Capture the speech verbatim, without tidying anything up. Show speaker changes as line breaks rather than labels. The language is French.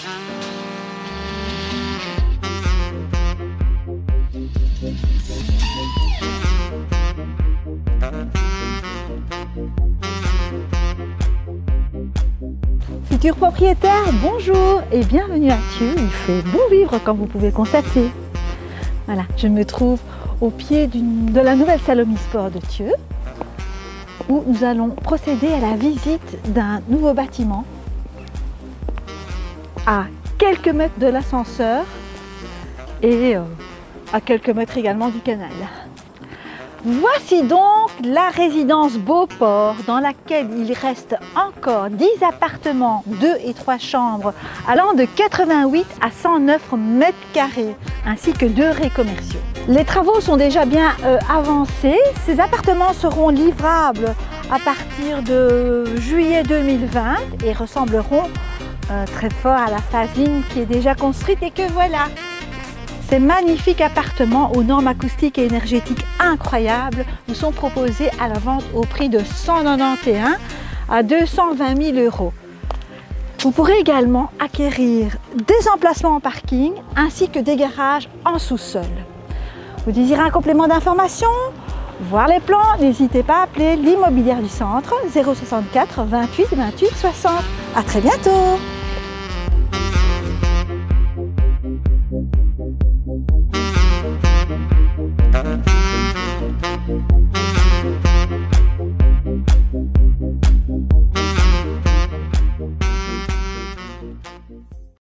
Futurs propriétaires, bonjour et bienvenue à Thieux. Il fait bon vivre comme vous pouvez constater. Voilà, je me trouve au pied de la nouvelle salle Omnisport de Thieux où nous allons procéder à la visite d'un nouveau bâtiment à quelques mètres de l'ascenseur et euh, à quelques mètres également du canal. Voici donc la résidence Beauport dans laquelle il reste encore dix appartements, deux et trois chambres allant de quatre-vingt-huit à cent neuf mètres carrés ainsi que deux rez commerciaux. Les travaux sont déjà bien euh, avancés. Ces appartements seront livrables à partir de juillet deux mille vingt et ressembleront euh, très fort à la phasine qui est déjà construite et que voilà. Ces magnifiques appartements aux normes acoustiques et énergétiques incroyables nous sont proposés à la vente au prix de cent quatre-vingt-onze à deux cent vingt mille euros. Vous pourrez également acquérir des emplacements en parking ainsi que des garages en sous-sol. Vous désirez un complément d'information? Voir les plans, n'hésitez pas à appeler l'immobilière du centre zéro soixante-quatre vingt-huit vingt-huit soixante. À très bientôt!
Thank you.